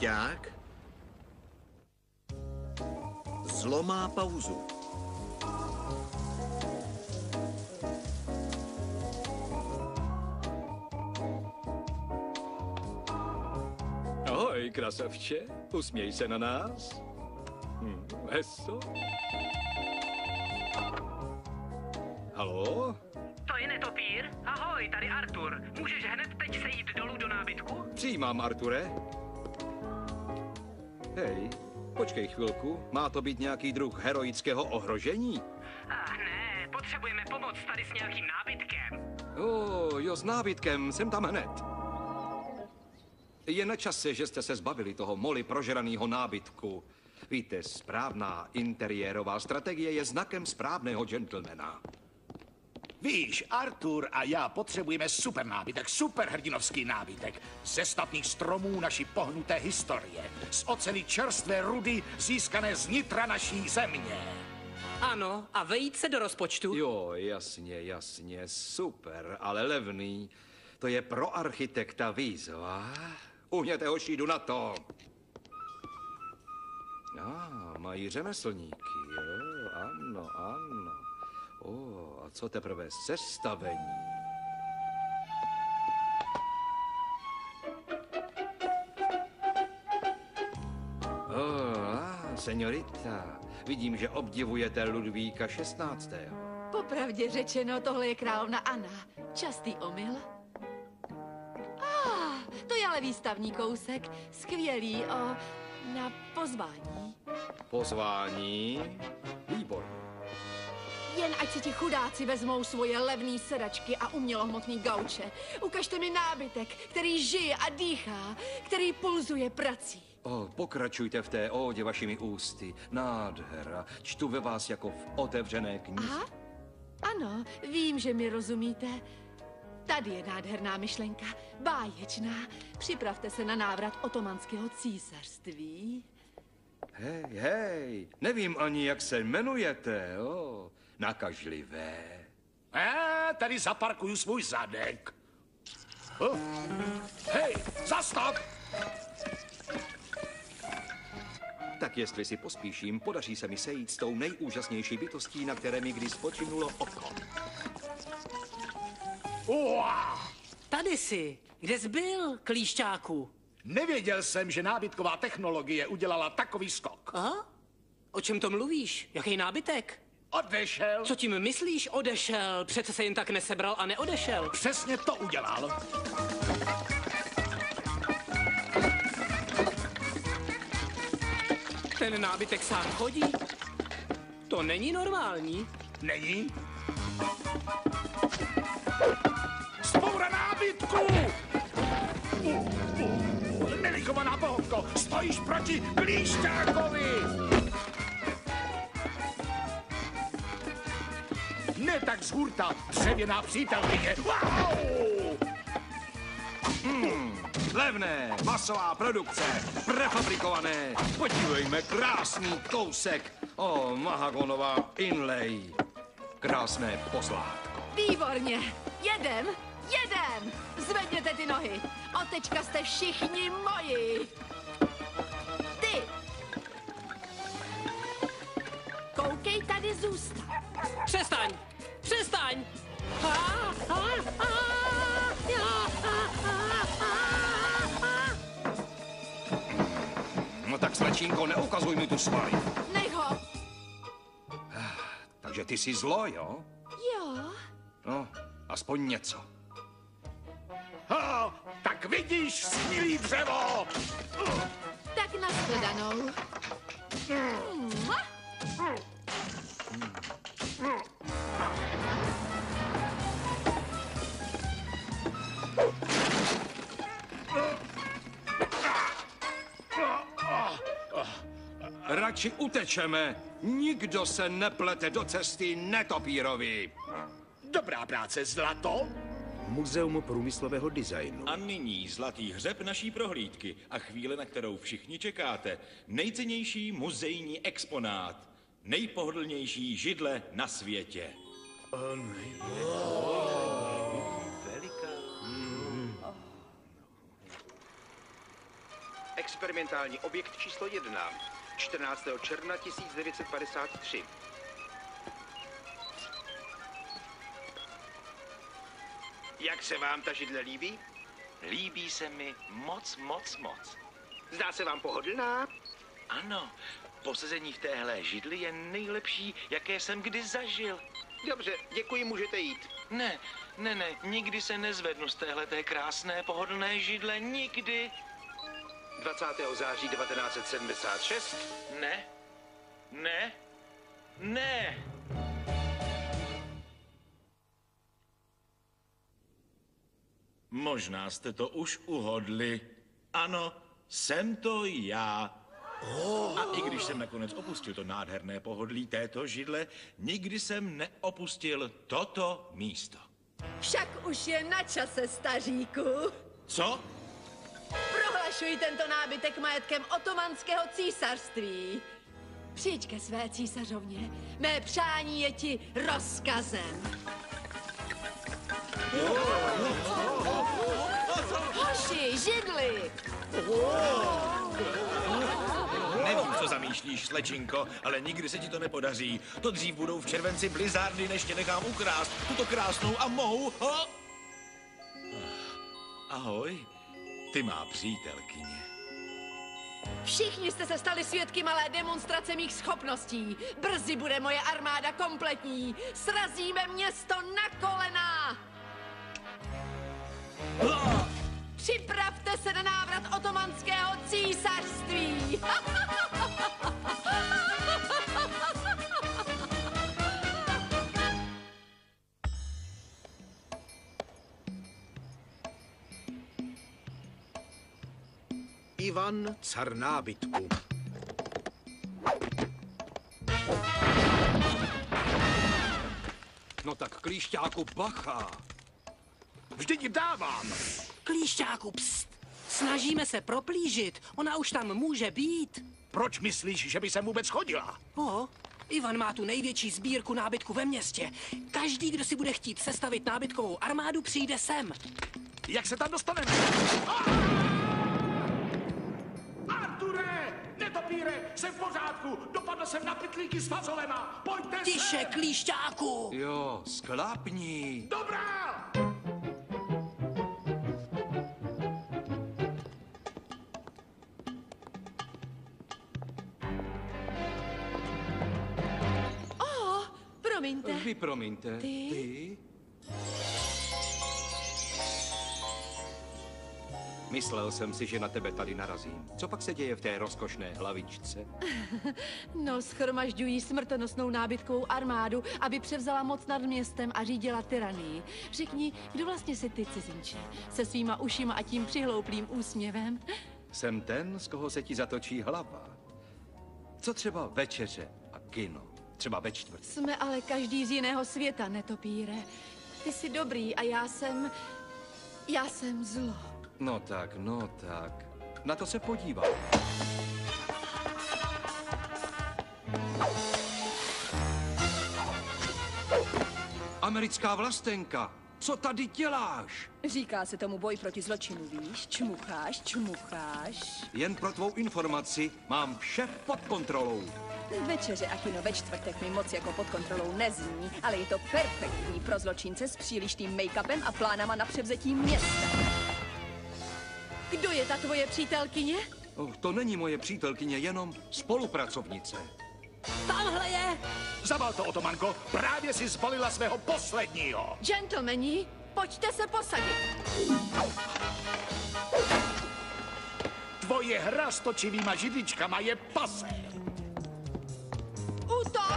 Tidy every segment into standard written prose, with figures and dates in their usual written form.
Klíšťák. Zlo má pauzu. Ahoj, krasavče. Usměj se na nás. Heso. Haló? To je Netopír? Ahoj, tady Artur. Můžeš hned teď sejít dolů do nábytku? Přijímám, Arture. Hej, počkej chvilku. Má to být nějaký druh heroického ohrožení? Ne, potřebujeme pomoc tady s nějakým nábytkem. Jo, s nábytkem, jsem tam hned. Je na čase, že jste se zbavili toho moli prožraného nábytku. Víte, správná interiérová strategie je znakem správného gentlemana. Víš, Artur a já potřebujeme super nábytek, superhrdinovský nábytek. Ze statných stromů naší pohnuté historie. Z oceli čerstvé rudy získané z nitra naší země. Ano, a vejít se do rozpočtu? Jo, jasně, super, ale levný. To je pro architekta výzva. Uhněte hoši, jdu na to. Mají řemeslníky, jo, ano. A co teprve sestavení? Señorita, vidím, že obdivujete Ludvíka 16. Popravdě řečeno, tohle je královna Anna. Častý omyl. To je ale výstavní kousek. Skvělý, na pozvání. Pozvání? Výborně. Jen ať si ti chudáci vezmou svoje levné sedačky a umělohmotný gauče. Ukažte mi nábytek, který žije a dýchá, který pulzuje prací. Pokračujte v té ódě vašimi ústy. Nádhera. Čtu ve vás jako v otevřené knize. Aha, ano, vím, že mi rozumíte. Tady je nádherná myšlenka, báječná. Připravte se na návrat otomanského císařství. Hej, nevím ani, jak se jmenujete, jo. Nakažlivé. Tady zaparkuju svůj zadek. Hej, zastav! Tak jestli si pospíším, podaří se mi sejít s tou nejúžasnější bytostí, na které mi kdy spočinulo oko. Tady jsi. Kde jsi byl, klíšťáku? Nevěděl jsem, že nábytková technologie udělala takový skok. Aha? O čem to mluvíš? Jaký nábytek? Odešel. Co tím myslíš, odešel? Přece se jen tak nesebral a neodešel. Přesně to udělal. Ten nábytek sám chodí? To není normální. Není? Vzpoura nábytku! Nelichovaná pohovko, stojíš proti klíšťákovi! Ne tak z hurta, dřevěná přítelkyně. Levné, masová produkce, prefabrikované. Podívejme, krásný kousek. Mahagonová inlay. Krásné pozlátko. Výborně, jedem. Zvedněte ty nohy. Od teďka jste všichni moji. Ty. Koukej tady zůstat. Přestaň! No tak, slečínko, neukazuj mi tu svaly. Nech ho. Takže ty jsi zlo, jo? Jo. No, aspoň něco. Tak vidíš, snílý dřevo! Tak nashledanou. Radši utečeme. Nikdo se neplete do cesty Netopírovi. Dobrá práce, zlato. Muzeum průmyslového designu. A nyní zlatý hřeb naší prohlídky a chvíle, na kterou všichni čekáte. Nejcennější muzejní exponát. Nejpohodlnější židle na světě. Experimentální objekt číslo 1. 14. června 1953. Jak se vám ta židle líbí? Líbí se mi moc, moc, moc. Zdá se vám pohodlná? Ano, posezení v téhle židli je nejlepší, jaké jsem kdy zažil. Dobře, děkuji, můžete jít. Ne, nikdy se nezvednu z téhleté krásné, pohodlné židle, nikdy. 20. září 1976. Ne. Možná jste to už uhodli. Ano, jsem to já. A i když jsem nakonec opustil to nádherné pohodlí této židle, nikdy jsem neopustil toto místo. Však už je na čase, staříku. Co? Prohlašuji tento nábytek majetkem Otomanského císařství. Přijď ke své císařovně. Mé přání je ti rozkazem. Hoši, židli! Nevím, co zamýšlíš, slečinko, ale nikdy se ti to nepodaří. To dřív budou v červenci blizzardy, než tě nechám ukrást tuto krásnou a mou... Ahoj, ty má přítelkyně. Všichni jste se stali svědky malé demonstrace mých schopností. Brzy bude moje armáda kompletní. Srazíme město na kolena. Připravte se na návrat Otomanského císařství. Ivan, car nábytku. No tak klíšťáku bacha. Vždyť ji dávám. Klíšťáku, pst. Snažíme se proplížit. Ona už tam může být. Proč myslíš, že by sem vůbec chodila? Ivan má tu největší sbírku nábytku ve městě. Každý, kdo si bude chtít sestavit nábytkovou armádu, přijde sem. Jak se tam dostaneme? Arture! Netopíre! Jsem v pořádku! Dopadl jsem na pytlíky s fazolema! Pojďte sem! Tiše, klíšťáku! Jo, sklápni. Dobrá! Promiňte. Vy promiňte. Ty? Myslel jsem si, že na tebe tady narazím. Co pak se děje v té rozkošné hlavičce? No, schromažďují smrtonosnou nábytkovou armádu, aby převzala moc nad městem a řídila tyranii. Řekni, kdo vlastně jsi ty, cizinče? Se svýma ušima a tím přihlouplým úsměvem? Jsem ten, z koho se ti zatočí hlava. Co třeba večeře a kino? Třeba ve čtvrtek. Jsme ale každý z jiného světa, netopíre. Ty jsi dobrý a já jsem zlo. No tak. Na to se podívám. Americká vlastenka, co tady děláš? Říká se tomu boj proti zločinu, víš? Čmucháš. Jen pro tvou informaci, mám vše pod kontrolou. Večeře a kino ve čtvrtek mi moc jako pod kontrolou nezní, ale je to perfektní pro zločince s přílišným make-upem a plánama na převzetí města. Kdo je ta tvoje přítelkyně? To není moje přítelkyně, jenom spolupracovnice. Tamhle je! Zabal to, Otomanko, právě si zbalila svého posledního. Gentlemani, pojďte se posadit. Tvoje hra s točivýma židličkama je pase. Útok!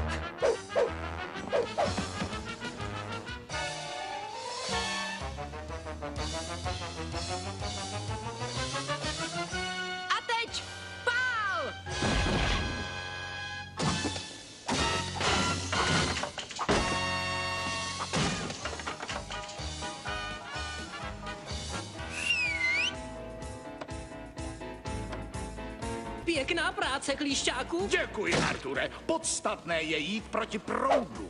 A teď pál! Pěkná práce, klíšťáku. Děkuji, Arture. Podstatné je jít proti proudu.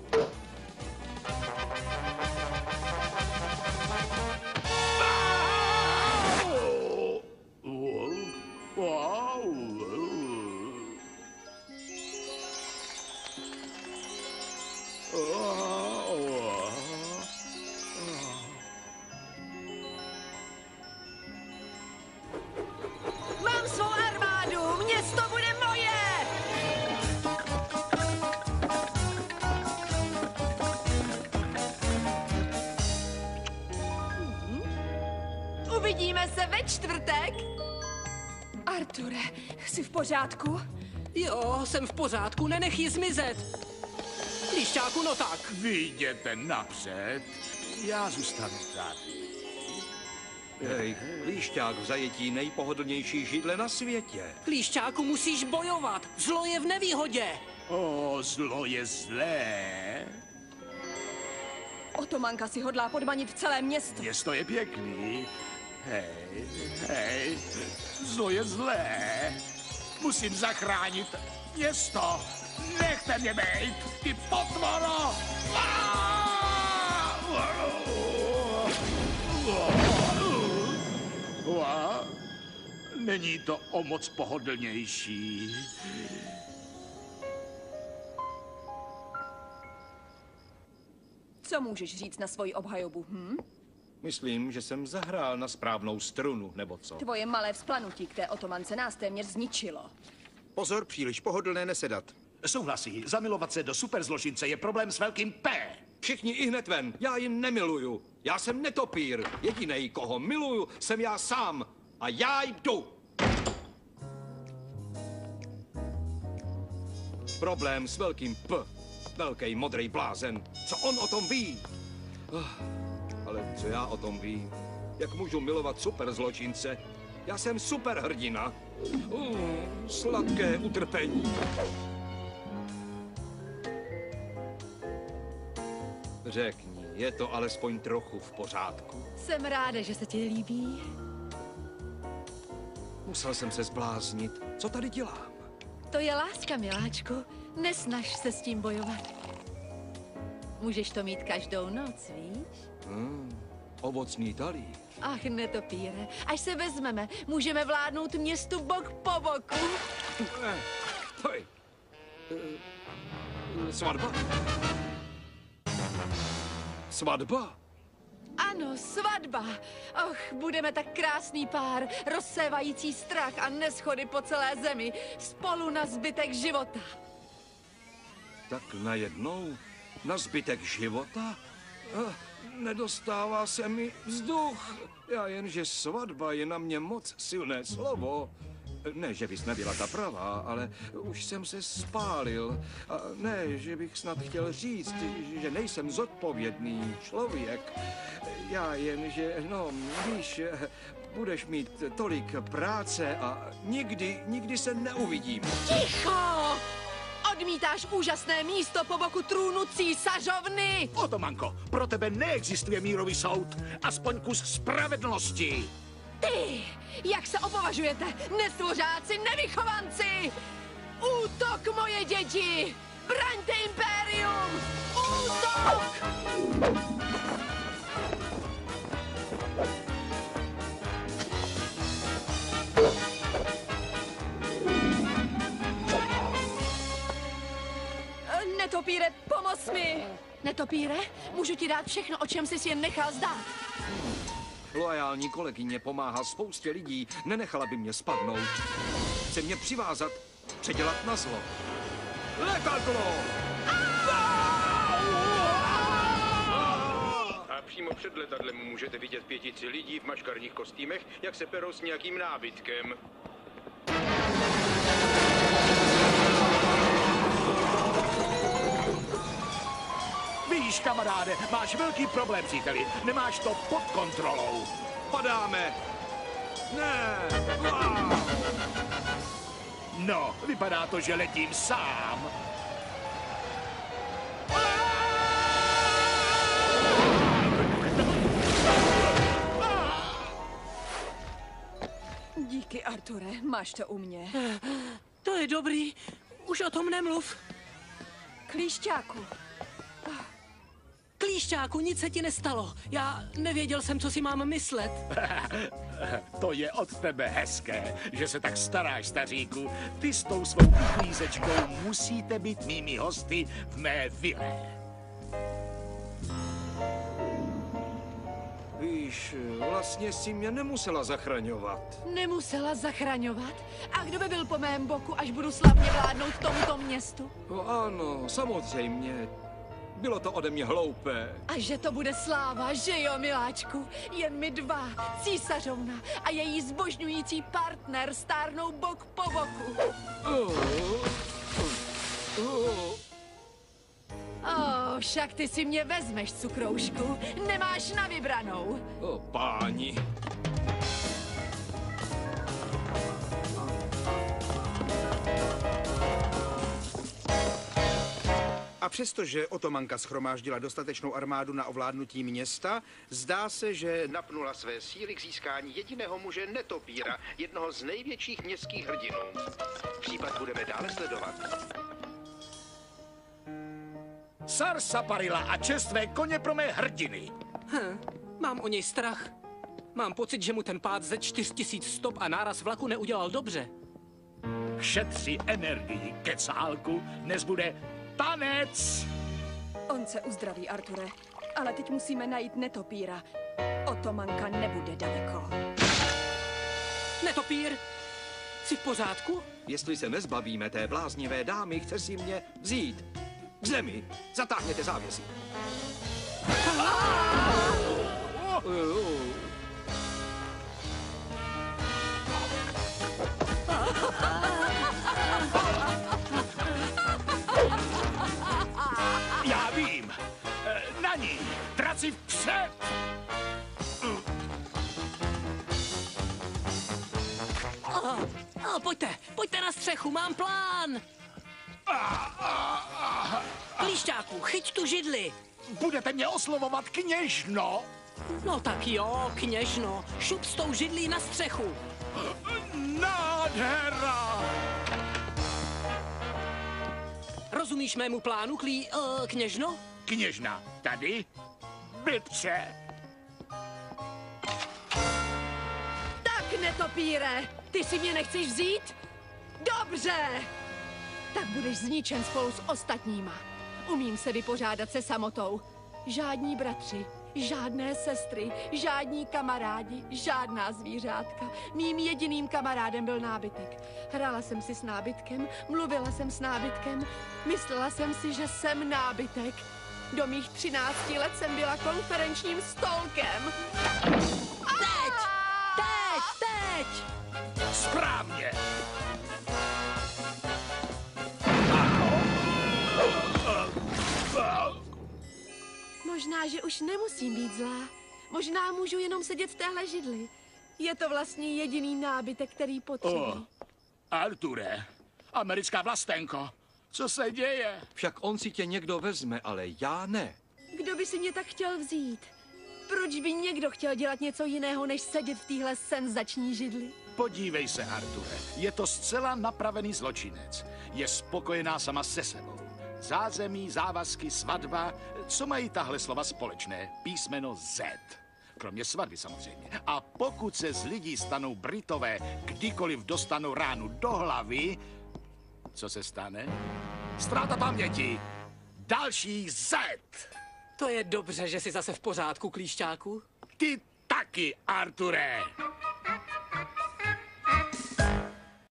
Uvidíme se ve čtvrtek. Arture, jsi v pořádku? Jo, jsem v pořádku, nenech ji zmizet. Klíšťáku, no tak. Vy jděte napřed, já zůstanu tady. Hej, klíšťák v zajetí nejpohodlnější židle na světě. Klíšťáku, musíš bojovat. Zlo je v nevýhodě. O, zlo je zlé. Otomanka si hodlá podmanit celé město. Město je pěkný. Hej, zlo je zlé. Musím zachránit město. Nechte mě bejt, ty potvoro! Není to o moc pohodlnější. Co můžeš říct na svoji obhajobu, Myslím, že jsem zahrál na správnou strunu, nebo co? Tvoje malé vzplanutí k té otomance nás téměř zničilo. Pozor, příliš pohodlné nesedat. Souhlasí, zamilovat se do superzločince je problém s velkým P. Všichni ihned ven, já ji nemiluju. Já jsem netopír. Jedinej, koho miluju, jsem já sám. A já jdu. Problém s velkým P. Velký modrý blázen. Co on o tom ví? Ale co já o tom vím? Jak můžu milovat superzločince? Já jsem superhrdina. Sladké utrpení. Řekni, je to alespoň trochu v pořádku? Jsem ráda, že se ti líbí. Musel jsem se zbláznit. Co tady dělám? To je láska, miláčku. Nesnaž se s tím bojovat. Můžeš to mít každou noc, víš? Ovocný talíř. Ach, netopíre, až se vezmeme, můžeme vládnout městu bok po boku. Hej. Svatba? Svatba? Ano, svatba. Och, budeme tak krásný pár, rozsévající strach a neschody po celé zemi, spolu na zbytek života. Tak najednou? Na zbytek života? Nedostává se mi vzduch. Já jenže svatba je na mě moc silné slovo. Ne, že bys nebyla ta pravá, ale už jsem se spálil. A ne, že bych snad chtěl říct, že nejsem zodpovědný člověk. Já jenže, no, víš, budeš mít tolik práce a nikdy se neuvidíme. Ticho! Odmítáš úžasné místo po boku trůnu císařovny! Otomanko, pro tebe neexistuje mírový soud, aspoň kus spravedlnosti. Ty! Jak se opovažujete? Nestvořáci, nevychovanci! Útok, moje děti! Braňte impérium! Útok! Netopíre, pomoz mi! Netopíre, můžu ti dát všechno, o čem jsi si jen nechal zdát. Loajální kolegyně pomáhá spoustě lidí, nenechala by mě spadnout. Chce mě přivázat, předělat na zlo. Letadlo! A přímo před letadlem můžete vidět 5 lidí v maškarních kostýmech, jak se perou s nějakým nábytkem. Víš, kamaráde, máš velký problém, příteli. Nemáš to pod kontrolou. Padáme! Ne! No, vypadá to, že letím sám. Díky, Arture, máš to u mě. To je dobrý, už o tom nemluv. Klíšťáku, Klíšťáku, nic se ti nestalo. Já nevěděl jsem, co si mám myslet. To je od tebe hezké, že se tak staráš, staříku. Ty s tou svou uklízečkou musíte být mými hosty v mé vile. Víš, vlastně si mě nemusela zachraňovat. Nemusela zachraňovat? A kdo by byl po mém boku, až budu slavně vládnout tomuto městu? No ano, samozřejmě. Bylo to ode mě hloupé. A že to bude sláva, že jo, miláčku? Jen my dva, císařovna a její zbožňující partner stárnou bok po boku. Však ty si mě vezmeš, cukroušku. Nemáš na vybranou. Páni. A přestože Otomanka shromáždila dostatečnou armádu na ovládnutí města, zdá se, že napnula své síly k získání jediného muže Netopíra, jednoho z největších městských hrdinů. Případ budeme dále sledovat. Sarsaparilla a čerstvé koně pro mé hrdiny. Mám o něj strach. Mám pocit, že mu ten pád ze 4000 stop a náraz vlaku neudělal dobře. Šetři energii, kecálku, dnes bude tanec. On se uzdraví, Arture. Ale teď musíme najít Netopíra. Otomanka nebude daleko. Netopír, jsi v pořádku? Jestli se nezbavíme té bláznivé dámy, chce si mě vzít. K zemi. Zatáhněte závěsy. Já vím. Na ní. Traci vpřed. Pojďte na střechu, mám plán. Klíšťáku, chyť tu židli. Budete mě oslovovat kněžno? No tak jo, kněžno, šup s tou židlí na střechu. Nádhera! Rozumíš mému plánu, kněžno? Kněžna, tady? Bytře. Tak, Netopíre, ty si mě nechceš vzít? Dobře! Tak budeš zničen spolu s ostatníma. Umím se vypořádat se samotou. Žádní bratři, žádné sestry, žádní kamarádi, žádná zvířátka. Mým jediným kamarádem byl nábytek. Hrála jsem si s nábytkem, mluvila jsem s nábytkem, myslela jsem si, že jsem nábytek. Do mých 13 let jsem byla konferenčním stolkem. Teď! Správně. Možná, že už nemusím být zlá. Možná můžu jenom sedět v téhle židli. Je to vlastně jediný nábytek, který potřebuji. Arture, americká vlastenko, co se děje? Však on si tě někdo vezme, ale já ne. Kdo by si mě tak chtěl vzít? Proč by někdo chtěl dělat něco jiného, než sedět v téhle senzační židli? Podívej se, Arture, je to zcela napravený zločinec. Je spokojená sama se sebou. Zázemí, závazky, svatba, co mají tahle slova společné? Písmeno Z. Kromě svatby samozřejmě. A pokud se z lidí stanou Britové, kdykoliv dostanou ránu do hlavy, co se stane? Ztráta paměti. Další Z. To je dobře, že jsi zase v pořádku, klíšťáku. Ty taky, Arture.